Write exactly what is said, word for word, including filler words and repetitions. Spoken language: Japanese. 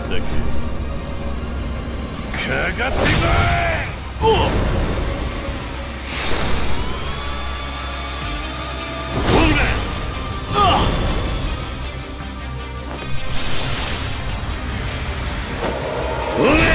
つだけかかってこい。おっおれ